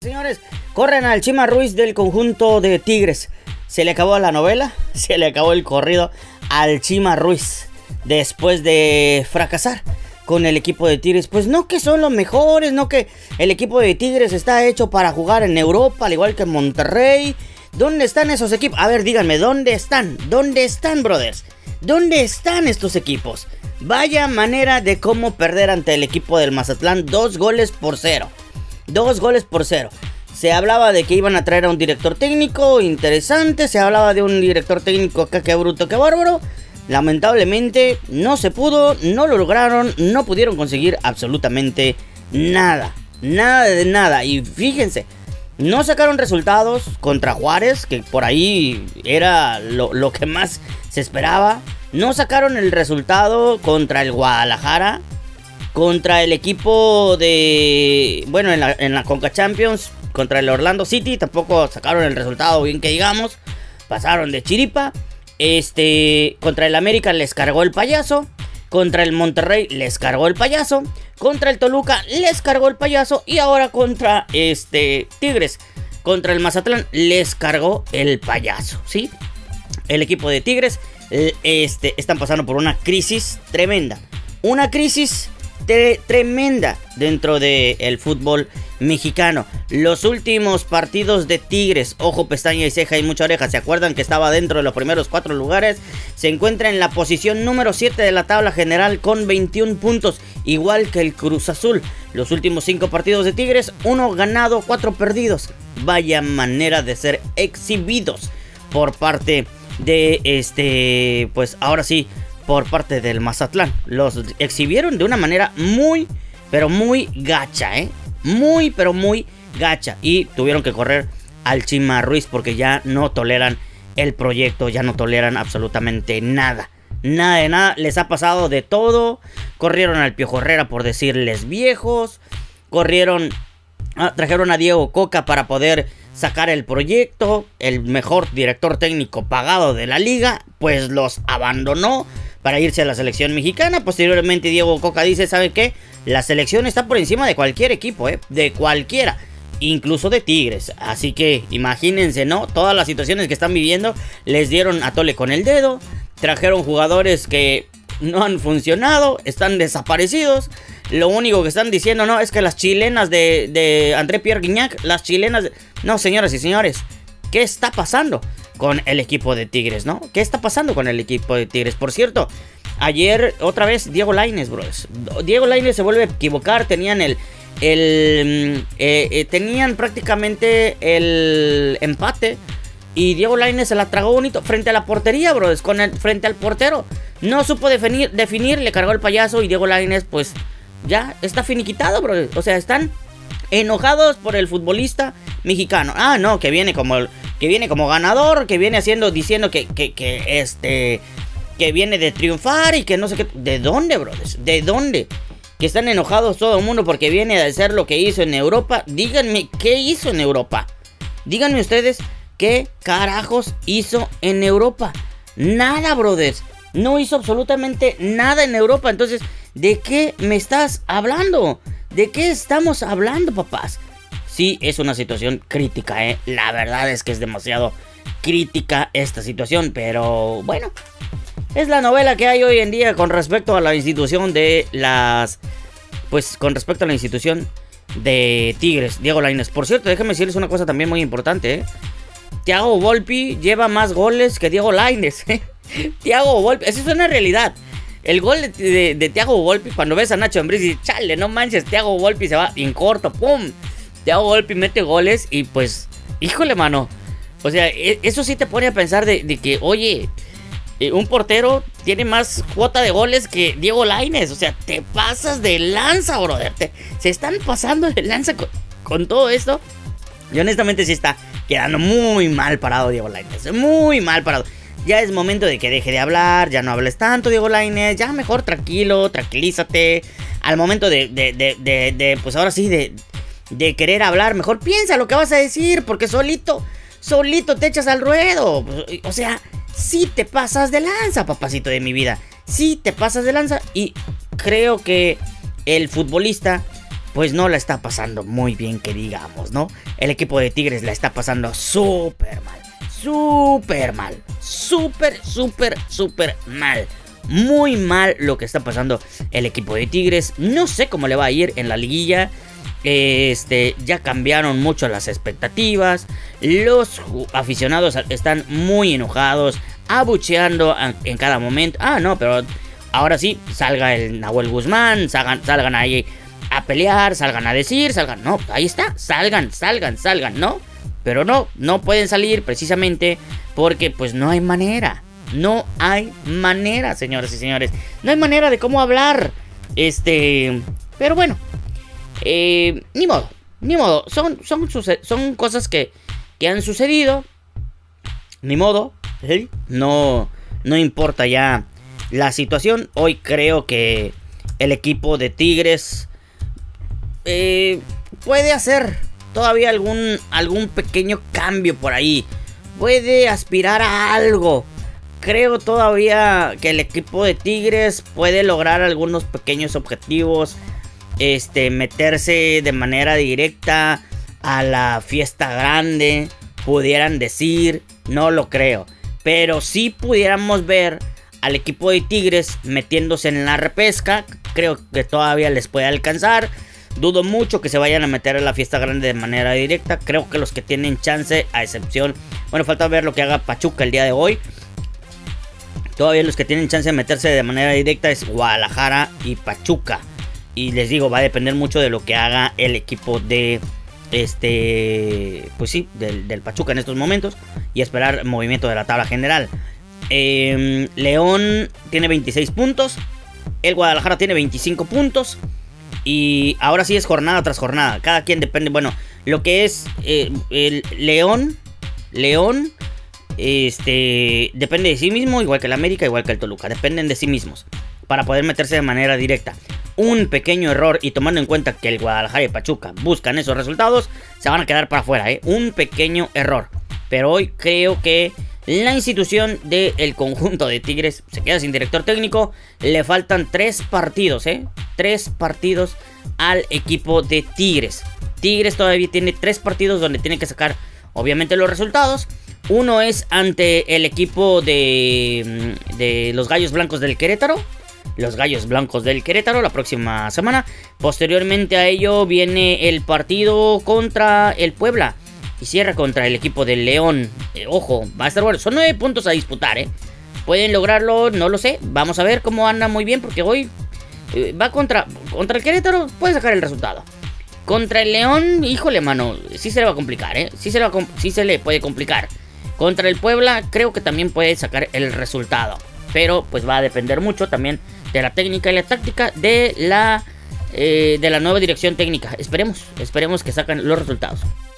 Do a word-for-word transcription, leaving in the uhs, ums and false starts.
Señores, corren al Chima Ruiz del conjunto de Tigres. Se le acabó la novela, se le acabó el corrido al Chima Ruiz después de fracasar con el equipo de Tigres. Pues no que son los mejores, no que el equipo de Tigres está hecho para jugar en Europa, al igual que en Monterrey. ¿Dónde están esos equipos? A ver, díganme, ¿dónde están? ¿Dónde están, brothers? ¿Dónde están estos equipos? Vaya manera de cómo perder ante el equipo del Mazatlán, dos goles por cero. Dos goles por cero. Se hablaba de que iban a traer a un director técnico interesante. Se hablaba de un director técnico acá, que bruto, que bárbaro. Lamentablemente no se pudo, no lo lograron, no pudieron conseguir absolutamente nada. Nada de nada. Y fíjense, no sacaron resultados contra Juárez, que por ahí era lo, lo que más se esperaba. No sacaron el resultado contra el Guadalajara. Contra el equipo de... Bueno, en la, en la Conca Champions, contra el Orlando City, tampoco sacaron el resultado bien que digamos. Pasaron de chiripa. Este... Contra el América les cargó el payaso. Contra el Monterrey les cargó el payaso. Contra el Toluca les cargó el payaso. Y ahora contra este Tigres, contra el Mazatlán, les cargó el payaso, ¿sí? El equipo de Tigres este, están pasando por una crisis tremenda. Una crisis Tre tremenda dentro del fútbol mexicano. Los últimos partidos de Tigres, ojo, pestaña y ceja y mucha oreja, ¿se acuerdan que estaba dentro de los primeros cuatro lugares? Se encuentra en la posición número siete de la tabla general con veintiún puntos, igual que el Cruz Azul. Los últimos cinco partidos de Tigres, uno ganado, cuatro perdidos. Vaya manera de ser exhibidos por parte de este, pues ahora sí, por parte del Mazatlán. Los exhibieron de una manera muy, pero muy gacha, ¿eh? Muy, pero muy gacha. Y tuvieron que correr al Chima Ruiz porque ya no toleran el proyecto, ya no toleran absolutamente nada. Nada de nada, les ha pasado de todo. Corrieron al Piojo Herrera por decirles viejos. Corrieron, ah, trajeron a Diego Coca para poder sacar el proyecto. El mejor director técnico pagado de la liga, pues los abandonó para irse a la selección mexicana. Posteriormente Diego Coca dice, ¿sabe qué? La selección está por encima de cualquier equipo, ¿eh? De cualquiera, incluso de Tigres. Así que imagínense, ¿no? Todas las situaciones que están viviendo. Les dieron a tole con el dedo. Trajeron jugadores que no han funcionado, están desaparecidos. Lo único que están diciendo, no, es que las chilenas de, de André Pierre Gignac, las chilenas de... No, señoras y señores, ¿qué está pasando con el equipo de Tigres, no? ¿Qué está pasando con el equipo de Tigres? Por cierto, ayer otra vez Diego Lainez, bros. Diego Lainez se vuelve a equivocar. Tenían el... el eh, eh, tenían prácticamente el empate y Diego Lainez se la tragó bonito frente a la portería, bros. Con el, frente al portero. No supo definir, definir, le cargó el payaso y Diego Lainez, pues, ya está finiquitado, bros. O sea, están enojados por el futbolista mexicano. Ah, no, que viene como... El, que viene como ganador, que viene haciendo, diciendo que, que, que, este, que viene de triunfar y que no sé qué. ¿De dónde, brothers? ¿De dónde? Que están enojados todo el mundo porque viene a hacer lo que hizo en Europa. Díganme, ¿qué hizo en Europa? Díganme ustedes, ¿qué carajos hizo en Europa? Nada, brothers. No hizo absolutamente nada en Europa. Entonces, ¿de qué me estás hablando? ¿De qué estamos hablando, papás? Sí, es una situación crítica, ¿eh? La verdad es que es demasiado crítica esta situación, pero bueno, es la novela que hay hoy en día con respecto a la institución de las... Pues con respecto a la institución de Tigres, Diego Lainez. Por cierto, déjenme decirles una cosa también muy importante, ¿eh? Thiago Volpi lleva más goles que Diego Lainez, ¿eh? Thiago Volpi, esa es una realidad. El gol de, de, de Thiago Volpi, cuando ves a Nacho Ambriz y chale, no manches, Thiago Volpi se va en corto, pum. Thiago Volpi mete goles y pues, híjole, mano. O sea, eso sí te pone a pensar de, de que, oye, un portero tiene más cuota de goles que Diego Lainez. O sea, te pasas de lanza, brother. Te, se están pasando de lanza con, con todo esto. Y honestamente sí está quedando muy mal parado Diego Lainez. Muy mal parado. Ya es momento de que deje de hablar. Ya no hables tanto, Diego Lainez. Ya mejor tranquilo, tranquilízate. Al momento de, de, de, de, de pues ahora sí, de... de querer hablar, mejor piensa lo que vas a decir, porque solito, solito te echas al ruedo. O sea, sí te pasas de lanza, papacito de mi vida. Sí te pasas de lanza. Y creo que el futbolista pues no la está pasando muy bien, que digamos, ¿no? El equipo de Tigres la está pasando súper mal, súper mal, súper, súper, súper mal. Muy mal lo que está pasando el equipo de Tigres. No sé cómo le va a ir en la liguilla. Este, ya cambiaron mucho las expectativas. Los aficionados están muy enojados, abucheando en cada momento. Ah, no, pero ahora sí, salga el Nahuel Guzmán, salgan, salgan ahí a pelear, salgan a decir, salgan, no, ahí está, salgan, salgan, salgan, ¿no? Pero no, no pueden salir precisamente porque pues no hay manera, no hay manera, señoras y señores, no hay manera de cómo hablar, este, pero bueno, eh, ni modo, ni modo, son, son, son cosas que, que han sucedido, ni modo, ¿sí? no, no importa ya la situación. Hoy creo que el equipo de Tigres Eh, puede hacer todavía algún, algún pequeño cambio por ahí. Puede aspirar a algo. Creo todavía que el equipo de Tigres puede lograr algunos pequeños objetivos. Este, meterse de manera directa a la fiesta grande, pudieran decir. No lo creo, pero sí pudiéramos ver al equipo de Tigres metiéndose en la repesca. Creo que todavía les puede alcanzar. Dudo mucho que se vayan a meter a la fiesta grande de manera directa. Creo que los que tienen chance, a excepción, bueno, falta ver lo que haga Pachuca el día de hoy. Todavía los que tienen chance de meterse de manera directa es Guadalajara y Pachuca. Y les digo, va a depender mucho de lo que haga el equipo de este, pues sí, del, del Pachuca en estos momentos. Y esperar movimiento de la tabla general. eh, León tiene veintiséis puntos. El Guadalajara tiene veinticinco puntos. Y ahora sí es jornada tras jornada. Cada quien depende. Bueno, lo que es eh, el León. León. Este. Depende de sí mismo. Igual que el América, igual que el Toluca. Dependen de sí mismos. Para poder meterse de manera directa. Un pequeño error. Y tomando en cuenta que el Guadalajara y Pachuca buscan esos resultados, se van a quedar para afuera, ¿eh? Un pequeño error. Pero hoy creo que la institución del conjunto de Tigres se queda sin director técnico. Le faltan tres partidos, ¿eh? Tres partidos al equipo de Tigres. Tigres todavía tiene tres partidos donde tiene que sacar, obviamente, los resultados. Uno es ante el equipo de, de los Gallos Blancos del Querétaro. Los Gallos Blancos del Querétaro la próxima semana. Posteriormente a ello viene el partido contra el Puebla. Y cierra contra el equipo del León. Eh, ojo, va a estar bueno. Son nueve puntos a disputar, ¿eh? ¿Pueden lograrlo? No lo sé. Vamos a ver cómo anda muy bien. Porque hoy eh, va contra, contra el Querétaro. Puede sacar el resultado. Contra el León, híjole, mano. Sí se le va a complicar, ¿eh? Sí se le, va a, sí se le puede complicar. Contra el Puebla, creo que también puede sacar el resultado. Pero pues va a depender mucho también de la técnica y la táctica de la, eh, de la nueva dirección técnica. Esperemos, esperemos que sacan los resultados.